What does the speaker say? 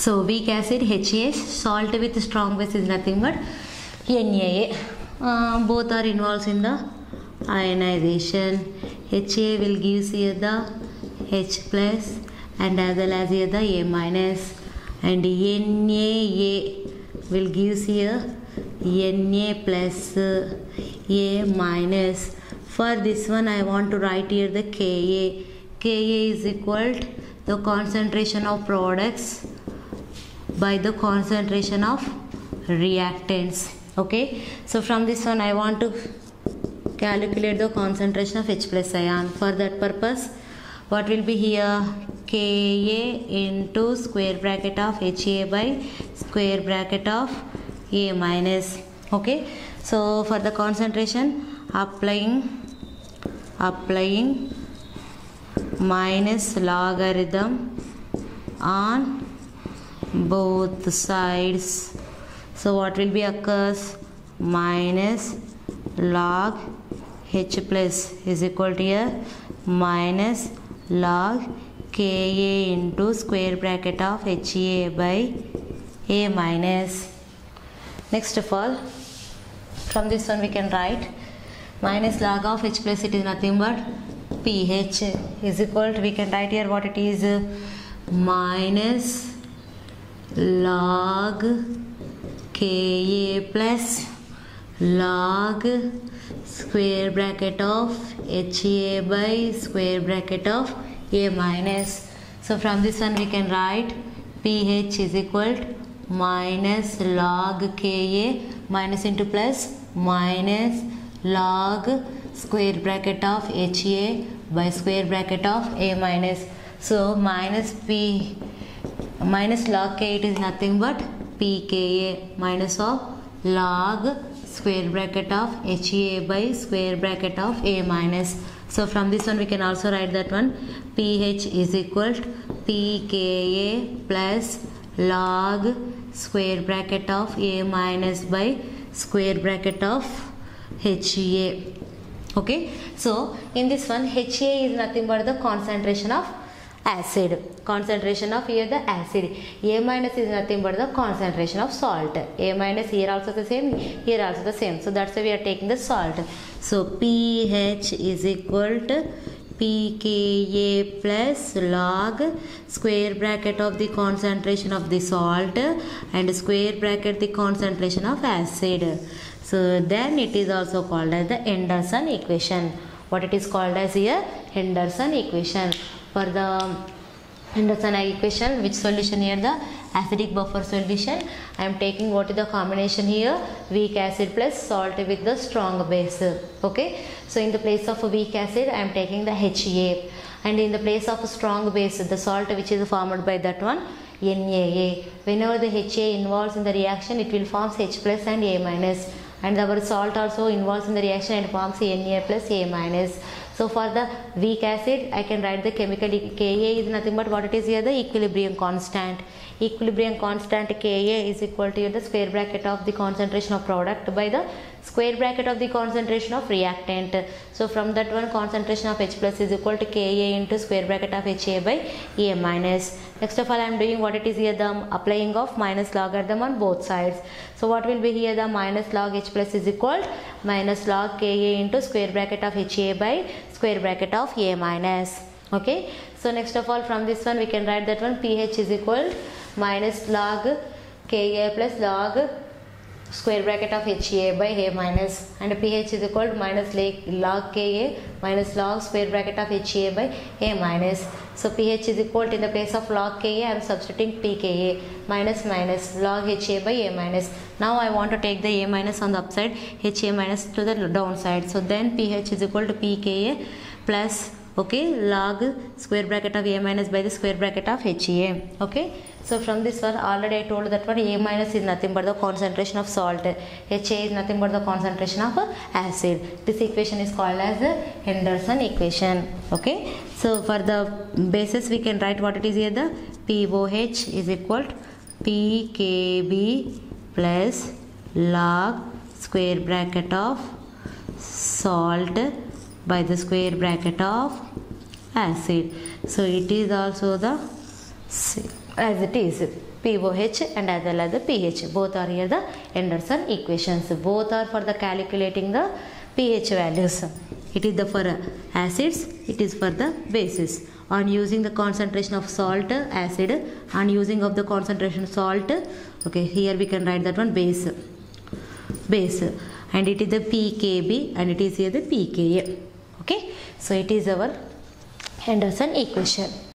So weak acid HA, salt with strong base is nothing but NaA. Both are involved in the ionization. HA will give here the H plus and as well as here the A minus, and NaA will give here Na plus A minus. For this one I want to write here the Ka. Ka is equal to the concentration of products by the concentration of reactants. Okay, so from this one I want to calculate the concentration of H plus ion. For that purpose, what will be here? Ka into square bracket of Ha by square bracket of A minus. Okay, so for the concentration, applying minus logarithm on both sides. So what will be occurs? Minus log H plus is equal to here minus log Ka into square bracket of Ha by A minus. Next of all, from this one we can write minus log of H plus, it is nothing but pH is equal to, we can write here what it is, minus log Ka plus log square bracket of Ha by square bracket of A minus. So from this one we can write pH is equal to minus log Ka minus into plus minus log square bracket of Ha by square bracket of A minus. So minus log K, it is nothing but pKa minus of log square bracket of Ha by square bracket of A minus. So from this one we can also write that one pH is equal to pKa plus log square bracket of A minus by square bracket of Ha. Okay, so in this one Ha is nothing but the concentration of acid, concentration of here the acid. A minus is nothing but the concentration of salt. A minus here also the same, here also the same. So that's why we are taking the salt. So pH is equal to pKa plus log square bracket of the concentration of the salt and square bracket the concentration of acid. So then it is also called as the Henderson equation. What it is called as here? Henderson equation. For the Henderson equation, which solution here? The acidic buffer solution. I am taking what is the combination here? Weak acid plus salt with the strong base. Okay. So in the place of a weak acid, I am taking the Ha, and in the place of a strong base, the salt which is formed by that one, NaA. Whenever the Ha involves in the reaction, it will form H plus and A minus, and our salt also involves in the reaction and forms Na plus A minus. So for the weak acid, I can write the chemical Ka is nothing but what it is here, the equilibrium constant. Equilibrium constant Ka is equal to the square bracket of the concentration of product by the square bracket of the concentration of reactant. So from that one, concentration of H plus is equal to Ka into square bracket of Ha by A minus. Next of all, I am doing what it is here, the applying of minus logarithm on both sides. So what will be here, the minus log H plus is equal to minus log Ka into square bracket of Ha by square bracket of A minus. Okay. So next of all, from this one we can write that one pH is equal to minus log Ka plus log square bracket of Ha by A minus, and pH is equal to minus log Ka minus log square bracket of Ha by A minus. So pH is equal to, in the place of log Ka, I am substituting pKa minus log Ha by A minus. Now I want to take the A minus on the upside, Ha minus to the downside. So then pH is equal to pKa plus, okay, log square bracket of A minus by the square bracket of Ha. Okay. So from this one, already I told that one A minus is nothing but the concentration of salt. Ha is nothing but the concentration of acid. This equation is called as the Henderson equation. Okay. So for the basis we can write what it is here, the POH is equal to PKB plus log square bracket of salt by the square bracket of acid. So it is also the same as it is. pOH and as well as the pH. Both are here the Henderson equations. Both are for the calculating the pH values. It is the for acids, it is for the bases. On using the concentration of salt, acid, on using of the concentration salt, okay, here we can write that one base, and it is the pKb and it is here the pKa. Okay, so it is our Henderson equation.